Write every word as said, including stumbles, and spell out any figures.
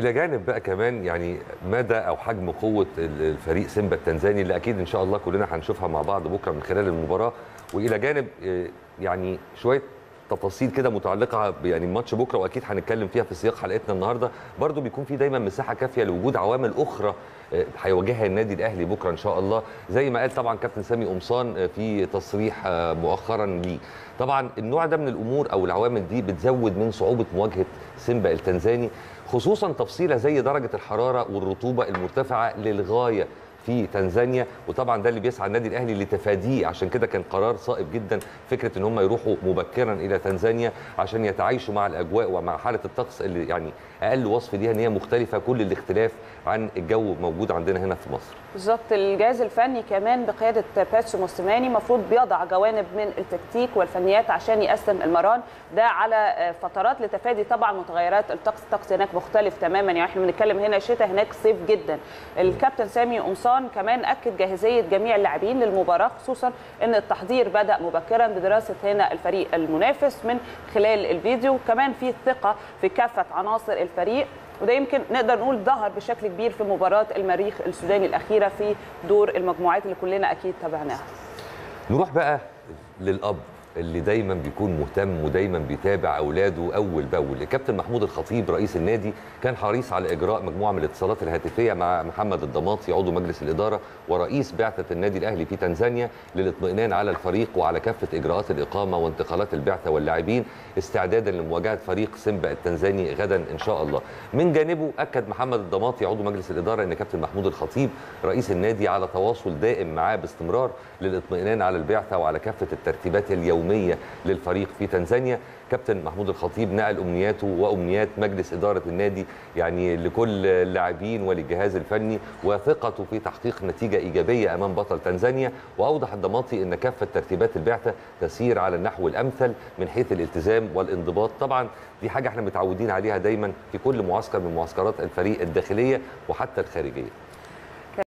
الى جانب بقى كمان يعني مدى او حجم قوه الفريق سيمبا التنزاني اللي اكيد ان شاء الله كلنا هنشوفها مع بعض بكره من خلال المباراه، والى جانب يعني شويه تفاصيل كده متعلقه يعني ماتش بكره واكيد هنتكلم فيها في سياق حلقتنا النهارده. برضو بيكون في دايما مساحه كافيه لوجود عوامل اخرى هيواجهها النادي الاهلي بكره ان شاء الله، زي ما قال طبعا كابتن سامي قمصان في تصريح مؤخرا ليه. طبعا النوع ده من الامور او العوامل دي بتزود من صعوبه مواجهه سيمبا التنزاني، خصوصا تفصيله زي درجه الحراره والرطوبه المرتفعه للغايه في تنزانيا، وطبعا ده اللي بيسعى النادي الاهلي لتفاديه. عشان كده كان قرار صائب جدا فكره ان هم يروحوا مبكرا الى تنزانيا عشان يتعايشوا مع الاجواء ومع حاله الطقس اللي يعني اقل وصف ليها ان هي مختلفه كل الاختلاف عن الجو موجود عندنا هنا في مصر. بالظبط. الجهاز الفني كمان بقياده باتسو موسيماني المفروض بيضع جوانب من التكتيك والفنيات عشان يقسم المران ده على فترات لتفادي طبعا متغيرات الطقس. الطقس هناك مختلف تماما، يعني احنا بنتكلم هنا شتاء هناك صيف جدا. الكابتن سامي قمصان كمان اكد جاهزيه جميع اللاعبين للمباراه، خصوصا ان التحضير بدا مبكرا بدراسه هنا الفريق المنافس من خلال الفيديو. كمان في ثقه في كافه عناصر الفريق، وده يمكن نقدر نقول ظهر بشكل كبير في مباراه المريخ السوداني الاخيره في دور المجموعات اللي كلنا اكيد تابعناها. نروح بقى للاب اللي دايما بيكون مهتم ودايما بيتابع اولاده اول باول. الكابتن محمود الخطيب رئيس النادي كان حريص على اجراء مجموعه من الاتصالات الهاتفيه مع محمد الضماطي عضو مجلس الاداره ورئيس بعثه النادي الاهلي في تنزانيا للاطمئنان على الفريق وعلى كافه اجراءات الاقامه وانتقالات البعثه واللاعبين استعدادا لمواجهه فريق سيمبا التنزاني غدا ان شاء الله. من جانبه اكد محمد الضماطي عضو مجلس الاداره ان كابتن محمود الخطيب رئيس النادي على تواصل دائم معاه باستمرار للاطمئنان على البعثه وعلى كافه الترتيبات اليوميه للفريق في تنزانيا. كابتن محمود الخطيب نقل امنياته وامنيات مجلس اداره النادي يعني لكل اللاعبين وللجهاز الفني وثقته في تحقيق نتيجه ايجابيه امام بطل تنزانيا. واوضح الضماطي ان كافه ترتيبات البعثه تسير على النحو الامثل من حيث الالتزام والانضباط. طبعا دي حاجه احنا متعودين عليها دايما في كل معسكر من معسكرات الفريق الداخليه وحتى الخارجيه.